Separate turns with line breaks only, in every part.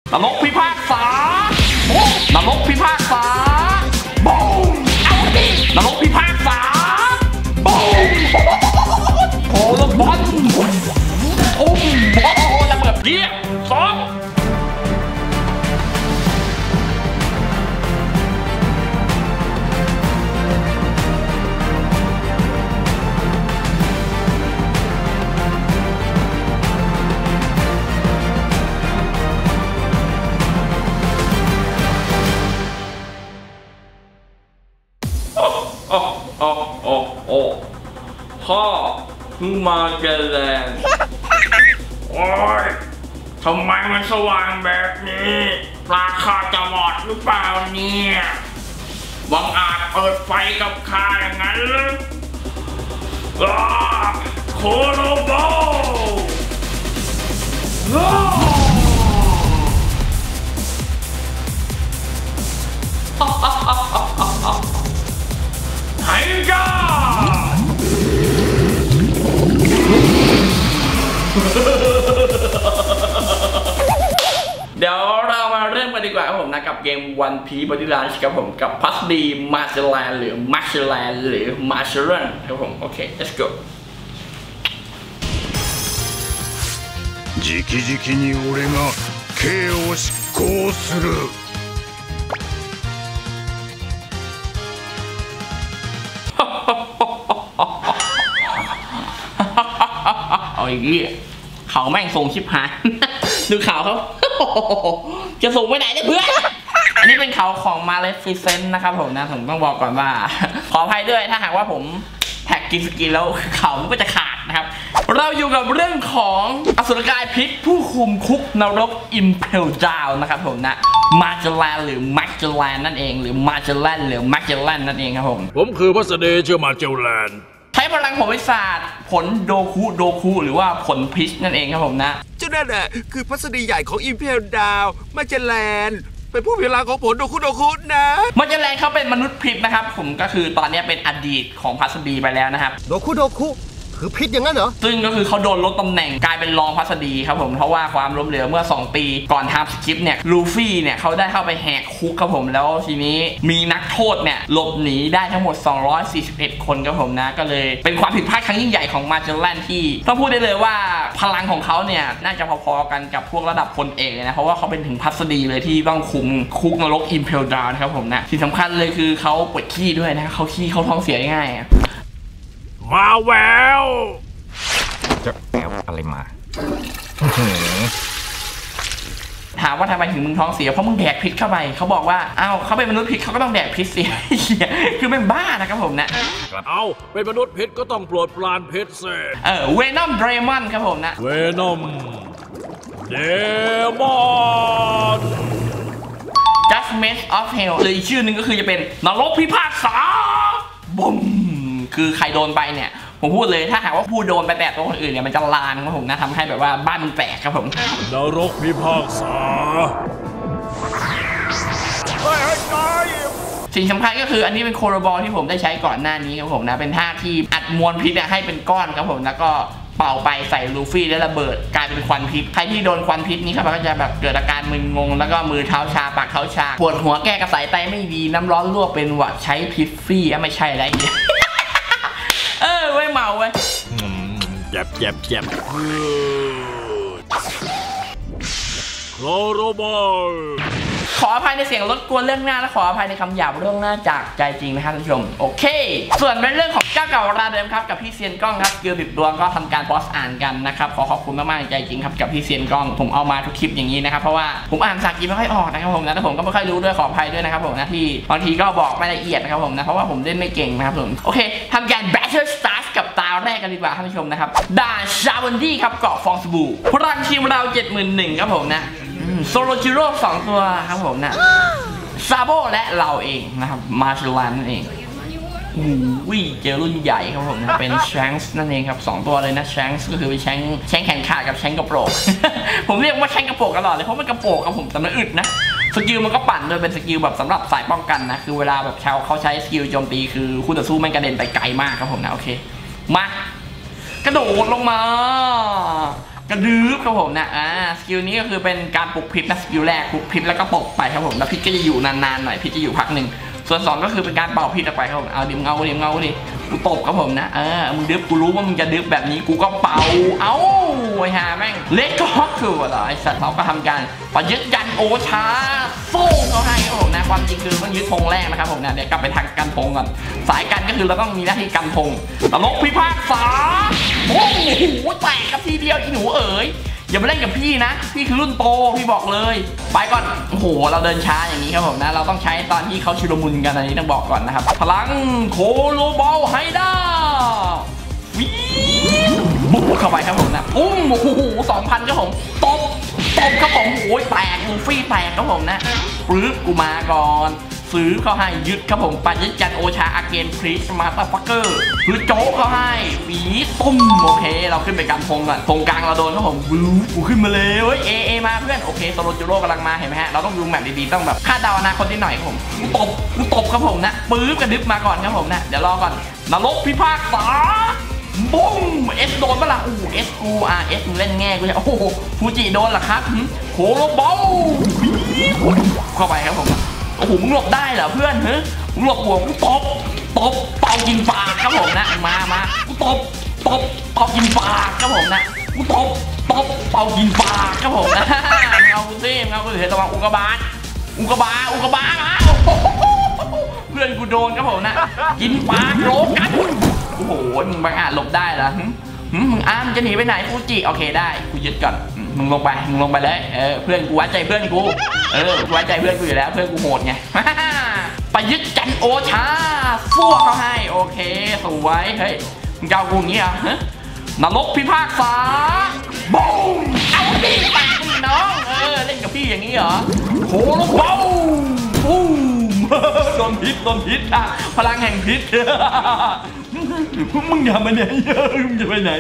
นรกพิพากษานรกพิพากษาบูมเอาดินรกพิพากษาบูมโอ้ลูกบอลโอ้โหระเบิดเยี่ยสองพ่อคือมาเกลนโอ้ยทำไมมันสว่างแบบนี้ราคาจะหมดหรือเปล่าเนี่ยบังอาจเปิดไฟกับข้าอย่างนั้นหรือโคโรโบไฮก้าเดี๋ยวเรามาเริ่มกันดีกว่าครับผมนะกับเกม One Piece Body Lunch ครับผมกับพัสดีมาเชลนหรือมาเชลนหรือมาเชลนครับผมโอเค let's go
直々に俺が刑を執行する
เอาอีกทีเขาแม่งทรงชิบหายดูเขาเขาจะส่งไปไหนเนี่ยเพื่อนอันนี้เป็นเขาของมาเลฟิเซนต์นะครับผมนะผมต้องบอกก่อนว่าขออภัยด้วยถ้าหากว่าผมแท็กกินสกินแล้วเขาก็จะขาดนะครับเราอยู่กับเรื่องของอสุรกายพิษผู้คุมคุกนรกอิมเพลดาวนะครับผมนะมาเจแลนหรือแม็กเจแลนนั่นเองหรือมาเจแลนหรือแม็กเจแลนนั่นเองครับผม
คือพัสดีชื่อมาเจแลน
ใช้พลังผลวิสาดผลโดคุหรือว่าผลพิชนั่นเองครับผมนะ
เจ้านั่นแหละคือพัสดีใหญ่ของอิมเพลดาวมาเจแลนเป็นผู้พิพากษาของผลโดคุนะ
มาเจแลนเขาเป็นมนุษย์พิษนะครับผมก็คือตอนนี้เป็นอดีตของพัสดีไปแล้วนะครับ
โดคุคือพิษอย่างนั้นเหรอ
ซึ่งก็คือเขาโดนลดตำแหน่งกลายเป็นรองพัสดีครับผมเพราะว่าความล้มเหลวเมื่อ2ปีก่อนทำสคริปต์เนี่ยลูฟี่เนี่ยเขาได้เข้าไปแหกคุกครับผมแล้วทีนี้มีนักโทษเนี่ยหลบหนีได้ทั้งหมด241คนครับผมนะก็เลยเป็นความผิดพลาดครั้งยิ่งใหญ่ของมาเจแลนที่ต้องพูดได้เลยว่าพลังของเขาเนี่ยน่าจะพอๆกันกับพวกระดับพลเอกเลยนะเพราะว่าเขาเป็นถึงพัสดีเลยที่ต้องคุมคุกนรกอิมเพลดาวนะครับผมนะที่สำคัญเลยคือเขาปวดขี้ด้วยนะเขาขี้เขาท้องเสียง่าย
มาแวว
จะแอบอะไรมา
ถามว่าทำไมถึงมึงท้องเสียเพราะมึงแดกพิษเข้าไปเขาบอกว่าอ้าวเขาเป็นมนุษย์พิษเขาก็ต้องแดกพิษเสียคือเป็นบ้านะครับผมนะ
เอาเป็นมนุษย์พิษก็ต้องโปรดปรานพิษเสีย
เวนอมเดรมอนครับผมนะ
เวนอมเดมอน
Judgment of Hell หรืออีกชื่อหนึ่งก็คือจะเป็นนรกพิพากษาบุ้มคือใครโดนไปเนี่ยผมพูดเลยถ้าหากว่าผู้โดนไปแตะตัวคนอื่นเนี่ยมันจะลานครับผมนะทำให้แบบว่าบ้านมันแตกครับผม
นรกพิพากษา
สิ่งสำคัญก็คืออันนี้เป็นโคโรบอลที่ผมได้ใช้ก่อนหน้านี้ครับผมนะเป็นท่าที่อัดมวลพิษให้เป็นก้อนครับผมแล้วก็เป่าไปใส่ลูฟี่แล้วระเบิดกลายเป็นควันพิษใครที่โดนควันพิษนี้ครับก็จะแบบเกิดอาการมึนงงแล้วก็มือเท้าชาปากเท้าชาปวดหัวแก้กระสายไตไม่ดีน้ำร้อนลวกเป็นหวัดใช้พิฟฟี่ไม่ใช่อะไรไว้เมาไว้
เจ็บโคโรบอล
ขออภัยในเสียงรบกวนเรื่องหน้าและขออภัยในคำหยาบเรื่องหน้าจากใจจริงนะครับท่านผู้ชมโอเคส่วนเป็นเรื่องของเจ้าเก่าราเดิมครับกับพี่เซียนกล้องครับสกิล10 ดวงก็ทำการพอสอ่านกันนะครับขอบคุณมากๆใจจริงครับกับพี่เซียนกล้องผมเอามาทุกคลิปอย่างนี้นะครับเพราะว่าผมอ่านภาษาอังกฤษไม่ค่อยออกนะครับผมนะแต่ผมก็ไม่ค่อยรู้ด้วยขออภัยด้วยนะครับผมนะที่บางทีก็บอกไม่ละเอียดนะครับผมนะเพราะว่าผมเล่นไม่เก่งนะครับผมโอเคทำการ Battle Start กับตาแรกกันดีกว่าท่านผู้ชมนะครับด่านชาวันดี้ครับเกาะฟองสบู่พลังทีมเรา71,000ครับผมนะโซโลจิโร่2 ตัวครับผมนะซาโบและเราเองนะครับมาร์ชลันนั่นเองเจอรุ่นใหญ่ครับผมนะเป็นแชงส์นั่นเองครับ2 ตัวเลยนะแชงส์ก็คือเป็นแชงแขนขาดกับแชงกระโปรง ผมเรียกว่าแชงกระโปรงตลอดเลยเพราะมันกระโปรงครับผมแต่มันอึดนะสกิลมันก็ปั่นโดยเป็นสกิลแบบสำหรับสายป้องกันนะคือเวลาแบบเขาใช้สกิลโจมตีคือคู่ต่อสู้มันกระเด็นไปไกลมากครับผมนะโอเคมากระโดดลงมากระดืบครับผมนะสกิลนี้ก็คือเป็นการปลุกพิษนะสกิลแรกปลุกพิษแล้วก็ตบไปครับผมแล้วพิษก็จะอยู่นานๆหน่อยพิษจะอยู่พักหนึ่งส่วน2ก็คือเป็นการเป่าพิษออกไปครับผมเอาดิมเงาดิกูตบครับผมนะมึงดึบกูรู้ว่ามึงจะดึบแบบนี้กูก็เป่าไอ้ห่าแม่งเล็กก็ฮอกคืออะไรไอ้สัตว์เราก็ทำการประยุทธ์ยันโอชาสู้เขาให้ครับผมนะความจริงคือต้องยึดธงแรกนะครับผมนะเดี๋ยวกลับไปทางกันธงก่อนสายกันก็คือเราต้องมีหน้าที่กันธงตลกพิพากษาโอ้โหแตกกับทีเดียวอีหนูเอ๋ยอย่ามาเล่นกับพี่นะพี่คือรุ่นโตพี่บอกเลยไปก่อนโอ้โหเราเดินช้าอย่างนี้ครับผมนะเราต้องใช้ตอนที่เขาชุลมุนกันอันนี้ต้องบอกก่อนนะครับพลังโคโลบอลไฮด้าบุกเข้าไปครับผมนะโอ้โห2,000ครับผมตบครับผมโอ้ยแตกลูฟี่แตกครับผมนะปึ๊บกูมาก่อนซื้อเขาให้ยึดครับผมปัญญจันโอชาอาเกนพรีสมาร์ตฟักเกอร์คือโจ๊กเขาให้ปีตุ้มโอเคเราขึ้นไปกันธงก่อนธงกลางเราโดนครับผมกูขึ้นมาเลยเฮ้ยเอมาเพื่อนโอเคโซโลจูโร่กำลังมาเห็นไหมฮะเราต้องดูแมปดีๆต้องแบบคาดเดาอนาคตนิดหน่อยครับผมกูตบครับผมนะปื๊บกระดึบมาก่อนครับผมนะเดี๋ยวรอก่อนนรกพิพากษาบุ้มเอสโดนปะล่ะเอสกูเอสมึงเล่นแง่กูจะโอ้โหฟูจิโดนเหรอครับโคโลบอลเข้าไปครับผมโอ้โหมึงหลบได้เหรอเพื่อนมึงหลบหัวกูตบเป่ากินปากครับผมนะมากูตบเป่ากินปากครับผมนะกูตบเป่ากินปากครับผมนะเงากูซิเห็นระวังอุกกาบาตมาเพื่อนกูโดนครับผมนะกินปากโลกันโอ้โหมึงบางอาจหลบได้เหรอมึงมึงจะหนีไปไหนฟูจิโอเคได้กูยึดก่อนมึงลงไปเลยเพื่อนกูไว้ใจเพื่อนกูกูไว้ใจเพื่อนกูอยู่แล้วเพื่อนกูโหดไงไปยึดจันโอชาสู้เขาให้โอเคสวยเฮ้ยมึงเจ้ากูอย่างนี้เหรอนรกพิพากษาบูมเอาดิปากนี่น้องเล่นกับพี่อย่างนี้เหรอโหลบอลบูมโดนพิษพลังแห่งพิษมึงอย่าไปไหนมึงจะไปไหน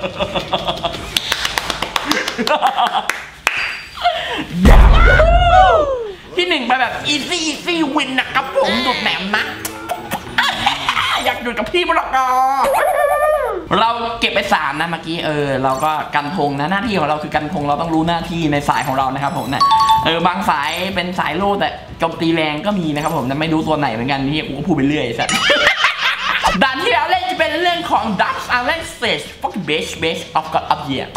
ที่1ไปแบบอีซี่วินนะครับผมดุดแหนมนะอยากหยุดกับพี่มาหรอกเราเก็บไป3นะเมื่อกี้เราก็กันธงนะหน้าที่ของเราคือกันธงเราต้องรู้หน้าที่ในสายของเรานะครับผมเนี่ยบางสายเป็นสายโล่แต่โจมตีแรงก็มีนะครับผมแต่ไม่รู้ตัวไหนเหมือนกันนี่กูก็พูดไปเรื่อยสัตว์ด่านที่เราเล่นจะเป็นเรื่องของ Dutch Island Stage Fucking Base of God of Year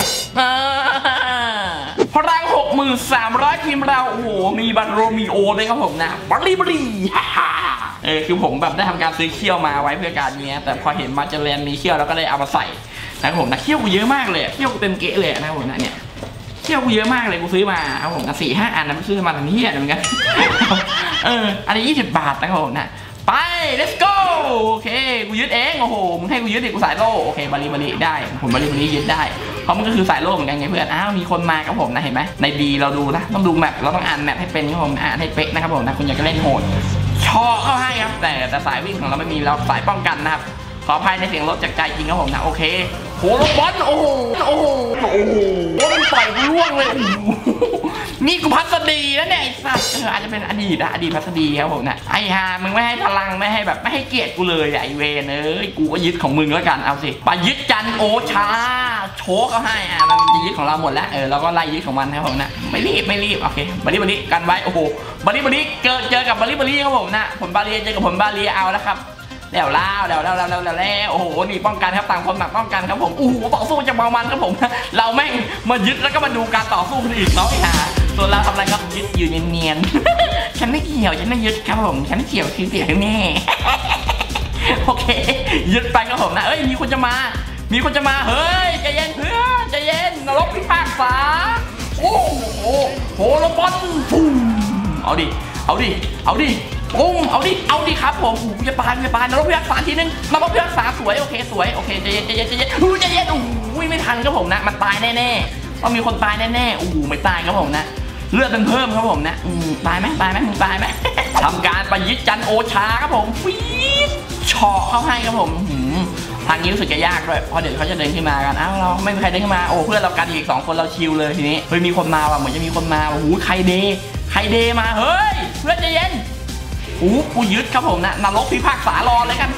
พลัง 63,000 ทีมเราโอ้โหมีบัตโรมิโอเลยครับผมนะบรีคือผมแบบได้ทำการซื้อเขี้ยวมาไว้เพื่อการนี้แต่พอเห็นมาเจริญมีเขี้ยวแล้วก็เลยเอามาใส่นะครับผมนะเขี้ยวกูเยอะมากเลยเขี้ยวกูเต็มเกะเลยนะครับผมนะเนี่ยเขี้ยวกูเยอะมากเลยกูซื้อมาครับผมนะ4-5 อันนะไม่ซื้อมาทันทีเหมือนกันอันนี้20 บาทนะครับผมนะไป let's go โอเคกูยึดเองโอ้โหมึงให้กูยึดดิกูสายโล่โอเคบาลีได้ผมบาลียึดได้เพราะมันก็คือสายโล่เหมือนกันไงเพื่อนมีคนมาครับผมนะเห็นไหมในดีเราดูนะต้องดูแมปเราต้องอ่านแมปให้เป็นครับผมอ่านให้เป๊ะนะครับผมนะคุณอยากจะเล่นโหดชอเข้าให้ครับแต่สายวิ่งของเราไม่มีเราสายป้องกันนะครับขออภัยในเสียงรถจากใจจริงครับผมนะโอเคโหลบอลโอ้โหมันปล่อยร่วงเลยนี่กูพัสดีแล้วเนี่ยไอ้สัตว์อาจจะเป็นอดีตพัสดีครับผมนะไอ้ฮามึงไม่ให้พลังไม่ให้เกียรติกูเลยไอ้เวนกูก็ยึดของมึงแล้วกันเอาสิไปยึดจันโอชาโชกเขาให้มันจะยึดของเราหมดแล้วเราก็ไล่ยึดของมันครับผมนะไม่รีบโอเคบาลีกันไว้โอ้โหบาลีเจอกับบาลีครับผมนะผลบาลีเจอกับผลบาลีเอาแล้วครับแล้วโอ้โหนี่ป้องกันครับต่างคนต่างป้องกันครับผมโอ้โหต่อสู้จะเมามันครับผมเราแม่งมายึดแล้วก็มาดูการต่อสู้กันอีกเนาะไอ้ห่าส่วนเราทำอะไรครับยึดอยู่เนียนๆฉันไม่เกี่ยวฉันไม่ยึดครับผมฉันไม่เกี่ยวคือเสียแน่โอเคยึดไปครับผมนะมีคนจะมาเฮ้ยใจเย็นเพื่อนใจเย็นนรกพิพากษาโอ้โหโหลบอลฟูเอาดิปุ้งเอาดิครับผมจะปานนรกพิทักษาทีนึงนรกพิทักษาสวยโอเคใจเย็นไม่ทันครับผมนะมันตายแน่ๆต้องมีคนตายแน่ๆไม่ตายครับผมนะเลือดมันเพิ่มครับผมนะตายไหมมึงตายไหมทำการไปยึดจันโอชาครับผมฟีดเฉาะเข้าให้ครับผมทางนี้รู้สึกจะยากด้วยเพราะเดี๋ยวเขาจะเดินขึ้นมากันเราไม่มีใครเดินขึ้นมาเพื่อนเรากันอีก2 คนเราชิลเลยทีนี้มีคนมาว่ะเหมือนจะมีคนมาใครเดมาเฮ้ยเพื่อนใจเย็นกูยึดครับผมนะนรกพิพากษารอเลยกัน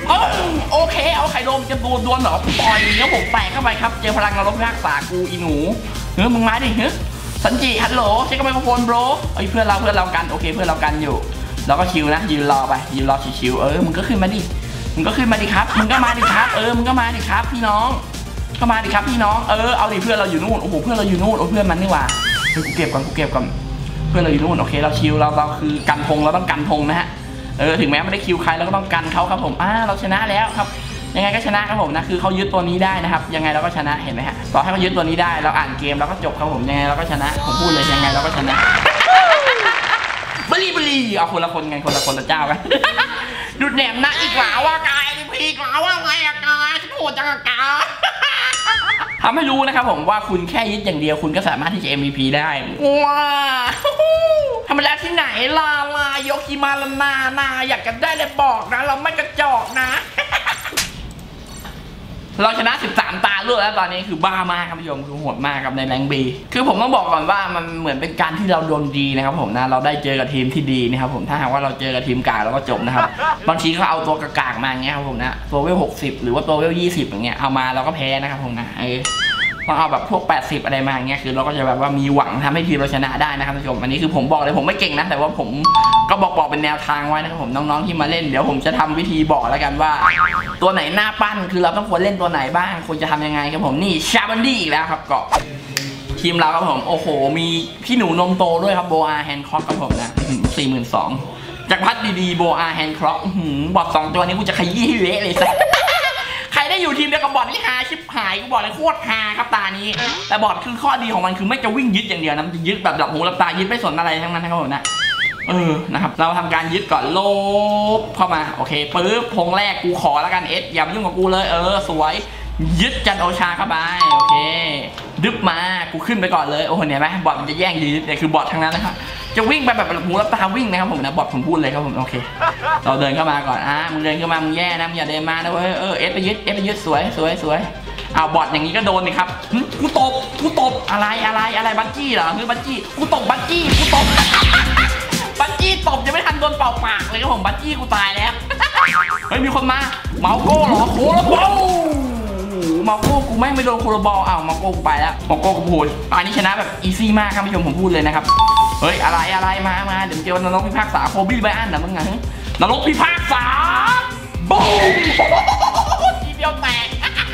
โอเคเอาไข่โดมจะดวลเหรอปล่อยแล้วผมแตกเข้าไปครับเจอพลังนรกพิฆาตสากูอีหนูมึงมาดิสันจิฮัลโหลเช็คกับไมโครโฟนโบรเพื่อนเรากันโอเคเพื่อนเรากันอยู่เราก็ชิวนะยืนรอไปยืนรอชิวมึงก็ขึ้นมาดิมึงก็มาดิครับมึงก็มาดิครับมึงก็มาดิครับพี่น้องก็มาดิครับพี่น้องเอาดิเพื่อนเราอยู่นู่นโอ้โหเพื่อนเราอยู่นู่นเพื่อนมันนี่หว่ากูเก็บก่อนเพื่อนเราอยู่นู่นโอเคเราชิวเราคือกันธงเราต้องกันธงนะฮะถึงแม้ไม่ได้คิวใครเราก็ต้องกันเขาครับผมเราชนะแล้วครับยังไงก็ชนะครับผมนะคือเขายึดตัวนี้ได้นะครับยังไงเราก็ชนะเห็นไหมฮะต่อให้เขายึดตัวนี้ได้เราอ่านเกมเราก็จบครับผมยังไงเราก็ชนะผมพูดเลยยังไงเราก็ชนะบลีเอาคนละคนไงคนละเจ้ากันดูดแหนมนะอีกหว่าว่ากายพีกว่าว่าไงกายฉันโหดจังกายทำให้รู้นะครับผมว่าคุณแค่ยึดอย่างเดียวคุณก็สามารถที่จะ MVP ได้ว้าธรรมดาที่ไหนลายกกิมาลนาอยากกันได้เลยบอกนะเราไม่กระจอกนะ เราชนะ13ตาลวดแล้วตอนนี้คือบ้ามากครับผู้ชมคือโหดมากกับในแรงบีคือผมต้องบอกก่อนว่ามันเหมือนเป็นการที่เราดวงดีนะครับผมนะเราได้เจอกับทีมที่ดีนะครับผมถ้าหากว่าเราเจอกับทีมกากเราก็จบนะครับบางทีเขาเอาตัวกากมาอย่างเงี้ยครับผมนะตัวเวล60หรือว่าตัวเวล20อย่างเงี้ยเอามาเราก็แพ้นะครับผมนะต้องเอาแบบพวก80อะไรมาอย่างเงี้ยคือเราก็จะแบบว่ามีหวังทำให้ทีมเราชนะได้นะครับผู้ชมอันนี้คือผมบอกเลยผมไม่เก่งนะแต่ว่าผมก็บอกเป็นแนวทางไว้นะครับผมน้องๆที่มาเล่นเดี๋ยวผมจะทำวิธีบอกแล้วกันว่าตัวไหนหน้าปั้นคือเราต้องควรเล่นตัวไหนบ้างควรจะทำยังไงครับผมนี่ชาบันดี้อีกแล้วครับเกาะทีมเราครับผมโอ้โหมีพี่หนูนมโตด้วยครับโบอาแฮนด์คล็อกครับผมนะ42,000จากพัดดีๆโบอาแฮนด์คล็อกบอท2ตัวนี้กูจะขยี้ให้เละเลยสิใครได้อยู่ทีมเดียวกับบอทนี่ฮาชิบหายกูบอกเลยโคตรฮาครับตานี้แต่บอทคือข้อดีของมันคือไม่จะวิ่งยึดอย่างเดียวนะมันจะยึดแบบหลับหูหลับตายึดไม่สนอะไรทั้งนั้นนะครับผมนะนะครับเราทำการยึดก่อนลบเข้ามาโอเคปึ๊บพงแรกกูขอแล้วกันอย่ามายุ่งกับกูเลยสวยยึดจันโอชาเข้าไปโอเคดึบมากูขึ้นไปก่อนเลยโอ้โหเนี่ยไหมบอทมันจะแย่งยึดเนี่ยคือบอททั้งนั้นนะครับจะวิ่งไปแบบหูรับตาวิ่งนะครับผมนะบอทผมพูดเลยครับผมโอเคเราเดินเข้ามาก่อนมึงเดินเข้ามามึงแย่นะมึงอย่าเดินมานะเว้ยไปยึดสวยเอาบอทอย่างนี้ก็โดนนี่ครับกูตบอะไรบัญจี้เหรอคือบัญจี้กูตบบัญจี้บัญจี้ตบยังไม่ทันโดนเป่าปากเลยครับผมบัญจี้กูตายแล้วเฮ้ยมีคนมาเมาโก้เหรอโคโรบอลเมาโก้กูแม่งไม่โดนโคโรบอลเมาโก้กูไปแล้วเมาโก้กูพูดอันนี้ชนะแบบอีซี่มากครับผู้ชมผมพูดเลยนะครับเฮ้ยอะไรมาเดี๋ยวเจอนรกพิพากษาโคบี้ไบอันนะมึงไงนรกพิพากษาบูมทีเดียวแตก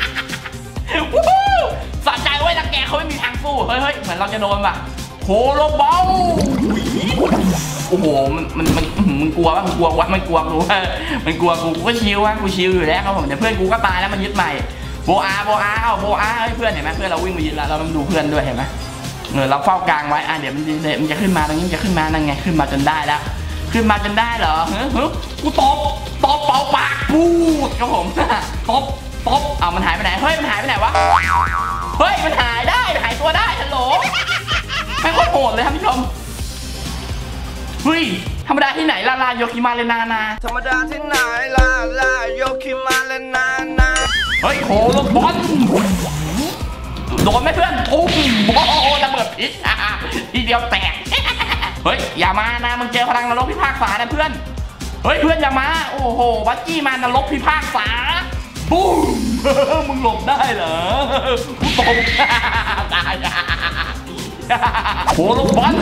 สะใจไว้ตะแกเขาไม่มีทางสู้เฮ้ยเหมือนเราจะโดนป่ะโคโรบอลโอ้โหมันกลัวป่ะมันกลัวกูมันกลัวกูก็ชิวกูชิวอยู่แล้วครับผมแต่เพื่อนกูก็ตายแล้วมันยึดใหม่โบอาเพื่อนเห็นไหมเพื่อนเราวิ่งมายึดแล้วเราต้องดูเพื่อนด้วยเห็นไหมเราเฝ้ากลางไว้เดี๋ยวมันจะขึ้นมาตรงนี้จะขึ้นมานั่นไงขึ้นมาจนได้แล้วขึ้นมาจนได้เหรอกูตบเป่าปากพูดครับผมตบมันหายไปไหนเฮ้ยมันหายไปไหนวะเฮ้ยมันหายตัวได้ฮัลโหลไม่โคตรโหดเลยท่านผู้ชมเฮ้ยธรรมดาที่ไหนลาโยคิมาเลนา
ธรรมดาที่ไหนลาโยคิมาเลนา
เฮ้ยโหลบอลโดนไหมเพื่อนตุ้มโอ้โหระเบิดพิษทีเดียวแตกเฮ้ยอย่ามานะมึงเจอพลังนรกพิพากษานะเพื่อนเฮ้ยเพื่อนอย่ามาโอ้โหบัจจี้มานรกพิพากษาบูมมึงหลบได้เหรอกูตบตายโหลบอล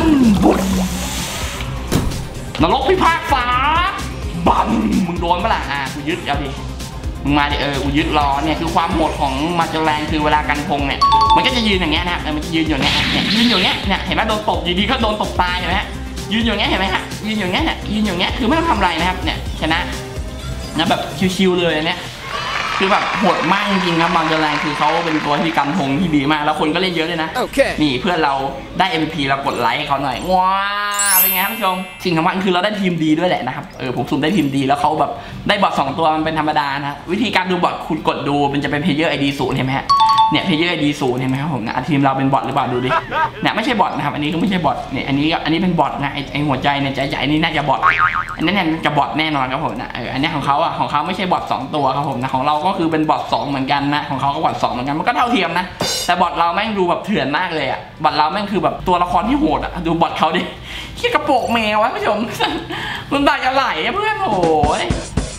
นรกพิพากษาบัมมึงโดนปะล่ะกูยึดเอาดิมึงมาดิกูยึดรอเนี่ยคือความโหดของมาเจอแรงคือเวลากันพงเนี่ยมันก็จะยืนอย่างเงี้ยนะมันจะยืนอยู่เนี้ยยืนอยู่เนี้ยเนี่ยเห็นไหมโดนตบอยู่ดีก็โดนตบตายเห็นไหมยืนอยู่เนี้ยเห็นไหมฮะยืนอยู่เนี้ยคือไม่ต้องทำอะไรนะครับเนี่ยชนะแบบชิวๆเลยเนี่ยคือแบบโหดมากจริงๆครับมาเจอแรงคือเขาเป็นตัวที่กันพงที่ดีมากแล้วคนก็เล่นเยอะเลยนะนี่เพื่อนเราได้ MVP เรากดไลค์ให้เขาหน่อยว้าเป็นไงท่านผู้ชมสิ่งสำคัญคือเราได้ทีมดีด้วยแหละนะครับผมสุ่มได้ทีมดีแล้วเขาแบบได้บอท2ตัวมันเป็นธรรมดานะวิธีการดูบอทคุณกดดูมันจะเป็นเพลเยอร์ ID 0เห็นไหมฮะเนี่ยเพลเยอร์ ID 0เห็นไหมครับผมนะทีมเราเป็นบอทหรือเปล่าดูดิเนี่ยไม่ใช่บอทนะครับอันนี้ก็ไม่ใช่บอทเนี่ยอันนี้เป็นบอทนะไอหัวใจเนี่ยใจใหญ่นี่น่าจะบอทอันนั้นเนี่ยจะบอทแน่นอนครับผมนะอันนี้ของเขาไม่ใช่บอท2ตัวครับผมนะของเราก็คือเป็นบอท2เหมือนกันนะของเขาก็บอท2เหมือนกันมันก็เท่าเทียมนะแต่บอทเราแม่งดูแบบเถื่อนมากเลยบอทเราแม่งคือแบบตัวละครที่โหดดูบอทเขาดิขี้กระโปงแมววะผู้ชมคุณตาจะไหลเพื่อนโอ้ย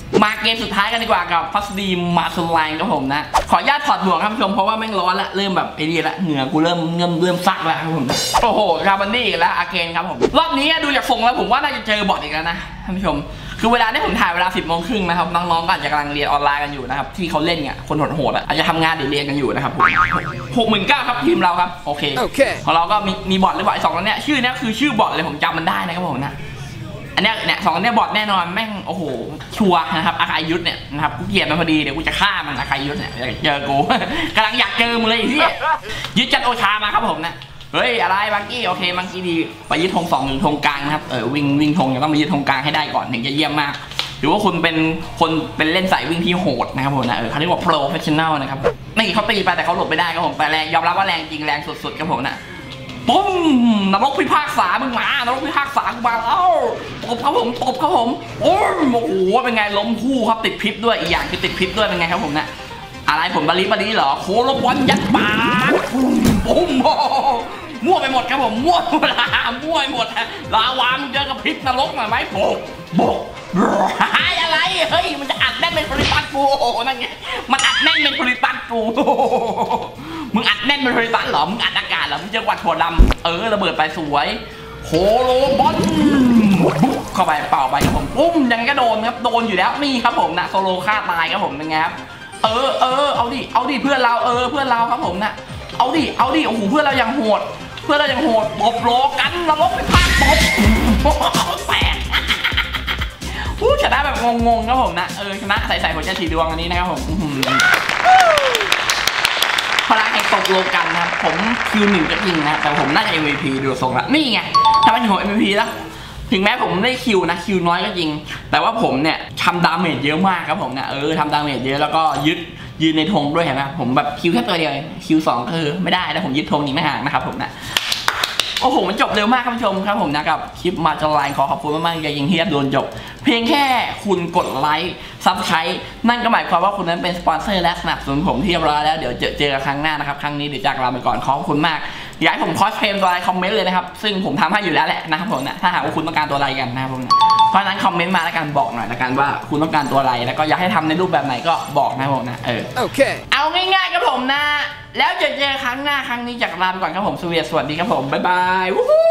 มาเกมสุดท้ายกันดีกว่ากับพัสดีมาสไลน์ครับผมนะขออนุญาตถอดหมวกครับผู้ชมเพราะว่าแม่งร้อนละเริ่มแบบไอ้นี่ละเหงื่อกูเริ่มซักแล้วครับผมโอ้โหคาร์บันดี้อีกแล้วอาเกนครับผมรอบนี้ดูจากทรงแล้วผมว่าน่าจะเจอบอทอีกแล้วนะท่านผู้ชมคือเวลาที่ผมถ่ายเวลา 10:30 นะครับน้องๆก็อาจจะกำลังเรียนออนไลน์กันอยู่นะครับที่เขาเล่นเนี่ยคนโหดๆอาจจะทำงานหรือเรียนกันอยู่นะครับ69,000ครับทีมเราครับโอเคของเราก็มีบอทหรือเปล่า2นั้นเนี่ยชื่อนี้คือชื่อบอทเลยผมจำมันได้นะครับผมนะอันนี้เนี่ย2อันนี้บอทแน่นอนแม่งโอ้โหชัวร์นะครับอาคายุทธเนี่ยนะครับกูเกลียดมันพอดีเดี๋ยวกูจะฆ่ามันอาคายุทธเนี่ยเจอกูกำลังอยากเจอมึงเลยที่ยึดจันโอชามาครับผมนะเฮ้ยอะไรบังกี้โอเคบังกี้ดีไปยึดธง2 1ธงกลางนะครับวิ่งธงยังต้องไปยึดธงกลางให้ได้ก่อนถึงจะเยี่ยมมากถือว่าคุณเป็นคนเป็นเล่นสายวิ่งที่โหดนะครับผมนะเขาเรียกว่าโปรเฟชชั่นแนลนะครับนี่เขาตีไปแต่เขาหลบไม่ได้ครับผมแต่แรงยอมรับว่าแรงจริงแรงสุดๆครับผมนะปุ้มนรกพิพากษามึงมานรกพิพากษากูมาแล้วตบครับผมโอ้โหเป็นไงล้มคู่ครับติดพิษด้วยอีกอย่างคือติดพิษด้วยเป็นไงครับผมนะอะไรผมบาลีเหรอโคโลบอลยัดปากปุ้มมั่วไปหมดครับผมมั่วไปหมดลาวามึงเจอกับพิษนรกหน่อยไหมโบกอะไรเฮ้ยมันจะอัดแน่นเป็นโพลิตัสกูโอ้นั่นไงมันอัดแน่นเป็นโพลิตัสกูมึงอัดแน่นเป็นโพลิตัสเหรอมึงอัดอากาศเหรอมึงเจอวัดถั่วดำระเบิดไปสวยโคโลบอลเข้าไปเป่าไปครับผมปุ้มยังไงก็โดนครับโดนอยู่แล้วนี่ครับผมนะโซโลฆ่าตายครับผมเป็นไงครับเอาดิเพื่อนเราเพื่อนเราครับผมนะเอาดิโอ้โหเพื่อนเรายังโหดตบโลกันนรกไปพากตบแปลกชนะแบบงงๆครับผมนะชนะใส่หัวใจสีดวงอันนี้นะครับผมพลังแห่งตบโลกันนะครับผมคิว1ก็จริงนะแต่ผมน่าจะ MVP ดูทรงละนี่ไงทำไมถึงผม MVP แล้วถึงแม้ผมได้คิวนะคิวน้อยก็จริงแต่ว่าผมเนี่ยทำดาเมจเยอะมากครับผมนะทำดาเมจเยอะแล้วก็ยืนในธงด้วยเห็นไหมผมแบบคิวแค่ตัวเดียวคิว2ก็คือไม่ได้แล้วผมยึดธงอีกไม่ห่างนะครับผมนะโอ้โหมันจบเร็วมากครับผู้ชมครับผมนะกับคลิปมาจนไลน์ขอขอบคุณมากๆจริงๆที่โดนจบเพียงแค่คุณกดไลค์ซับสไครต์นั่นก็หมายความว่าคุณนั้นเป็นสปอนเซอร์และสนับสนุนผมที่เรียบร้อยแล้วเดี๋ยวเจอกันครั้งหน้านะครับครั้งนี้เดี๋ยวจากลาไปก่อนขอบคุณมากอยากให้ผมคอสเพลย์ตัวอะไรคอมเมนต์เลยนะครับซึ่งผมทำให้อยู่แล้วแหละนะครับผมนะถ้าหากว่าคุณต้องการตัวอะไรกันนะครับผมเพราะฉะนั้นคอมเมนต์มาแล้วกันบอกหน่อยละกันว่าคุณต้องการตัวอะไรแล้วก็อยากให้ทำในรูปแบบไหนก็บอกนะครับผมนะโอเคเอาง่ายๆครับผมนะแล้วเจอครั้งหน้าครั้งนี้จากลาไปก่อนครับผมสวัสดีครับผมบ๊ายบาย